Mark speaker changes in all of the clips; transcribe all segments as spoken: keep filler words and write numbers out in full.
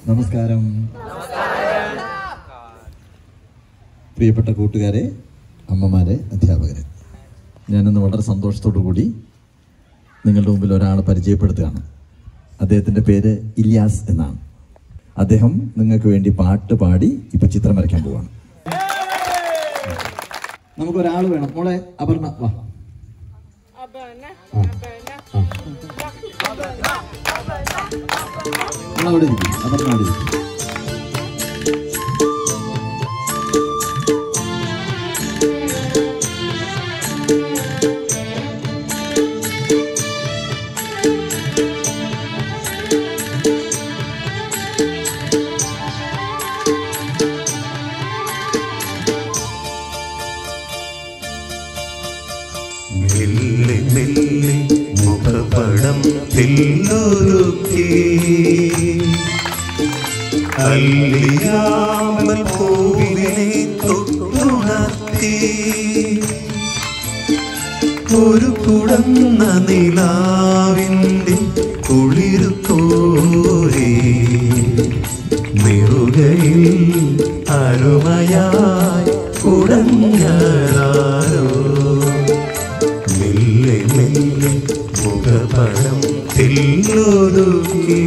Speaker 1: നമസ്കാരം. പ്രിയപ്പെട്ട കൂട്ടുകാരെ, അമ്മമാരെ, അധ്യാപകരെ, ഞാനിന്ന് വളരെ സന്തോഷത്തോടു കൂടി നിങ്ങളുടെ മുമ്പിൽ ഒരാളെ പരിചയപ്പെടുത്തുകയാണ്. അദ്ദേഹത്തിൻ്റെ പേര് ഇല്യാസ് എന്നാണ്. അദ്ദേഹം നിങ്ങൾക്ക് വേണ്ടി പാട്ട് പാടി ഇപ്പൊ ചിത്രം വരയ്ക്കാൻ പോവാണ്. നമുക്കൊരാൾ വേണം. മോളെ അപർണ വാ. അവിടെ ഇരിക്കും. അപർണ അവിടെ ഇരിക്കും.
Speaker 2: മെല്ലെ മെല്ലെ മുഖപടം തെല്ലൊരുക്കി അല്ലിയാമ്പൽ പൂവിനെ തൊട്ടുണർത്തി ഒരു കുടന്ന നിലാവിൻ്റെ കുളിരു കോരി നെറുകയിൽ അരുമയായി കുടഞ്ഞാരോ മെല്ലെ മെല്ലെ മുഖപടം തെല്ലൊരുക്കി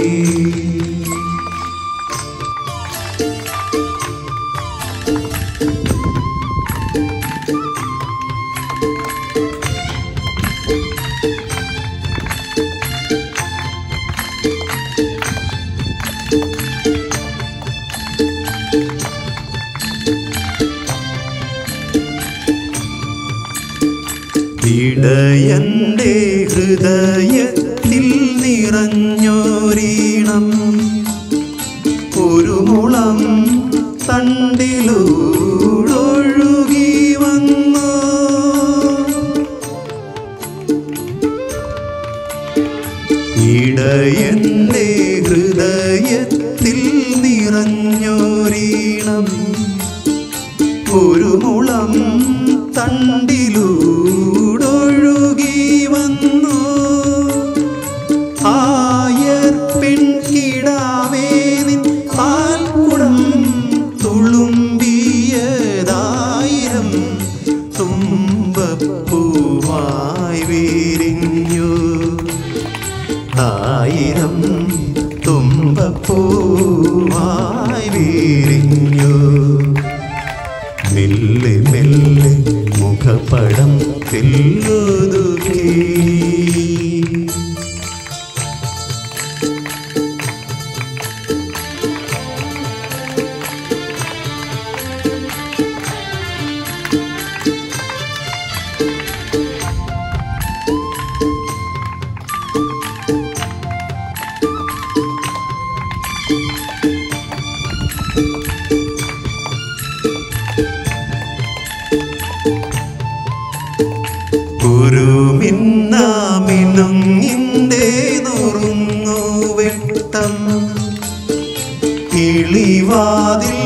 Speaker 2: ഇടയന്റെ ഹൃദയത്തിൽ നിറഞ്ഞോരീണം ഒരു മുളം തണ്ടിലൂടൊഴുകി വന്നു. ഇടയന്റെ ഹൃദയത്തിൽ നിറഞ്ഞോരീണം ഒരു മുളം തണ്ടിലൂടൊഴുകി വന്നു. ആയർ പെൺകിടാവേ നിൻ പാൽക്കുടം തുളുമ്പിയതായിരം തുമ്പപ്പൂവായി വിരിഞ്ഞു. ആയിരം തുമ്പപ്പൂവായി വിരിഞ്ഞു. മെല്ലെ മെല്ലെ മുഖപടം തെല്ലൊതുക്കി ഒരു മിന്നാമിനുങ്ങിൻ്റെ നുറുങ്ങു വെട്ടം കിളിവാതിൽ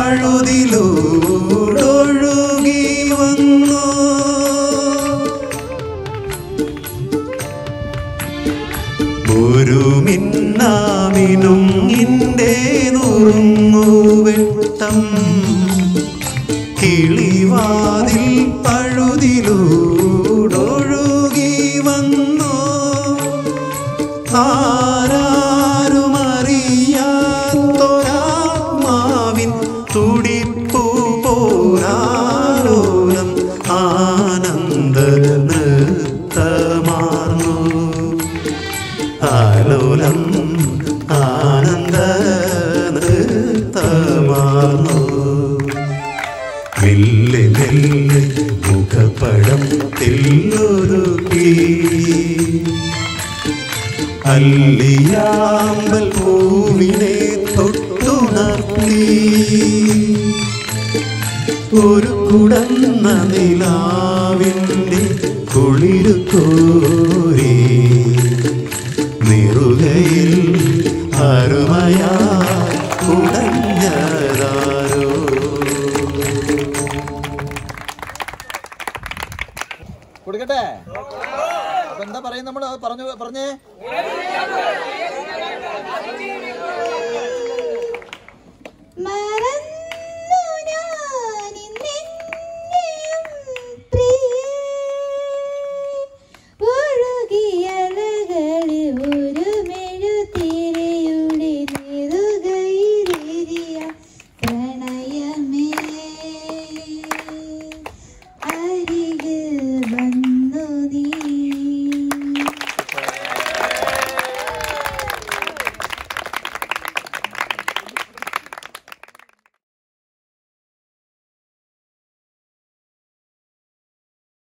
Speaker 2: പഴുതിലൂടൊഴുകി വന്നു. ഒരു മിന്നാമിനുങ്ങിൻ്റെ നുറുങ്ങു വെട്ടം കിളിവാതിൽ പഴുതിലൂടൊഴുകി വന്നു. ആരാരുമറിയാത്തൊരാത്മാവിൻ തുടിപ്പു പോരാലോലം ആനന്ദ നൃത്തമാർന്നു. ആലോലം ആനന്ദ നൃത്തമാർന്നു. മെല്ലെ മെല്ലെ മുഖപടം തെല്ലൊരുക്കി അല്ലിയാമ്പൽ പൂവിനെ തൊട്ടുണർത്തി ഒരു കുടന്ന നിലാവിൻ്റെ കുളിരു കോരി നെറുകയിൽ അരുമ